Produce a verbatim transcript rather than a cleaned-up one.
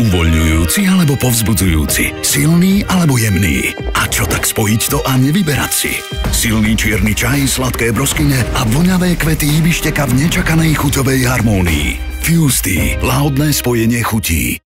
Uvoľňujúci alebo povzbudzujúci, silný alebo jemný. A čo tak spojiť to a nevyberať si? Silný čierny čaj, sladké broskyne a voňavé kvety ibišteka v nečakanej chuťovej harmónii. Fuse Tea, lahodné spojenie chutí.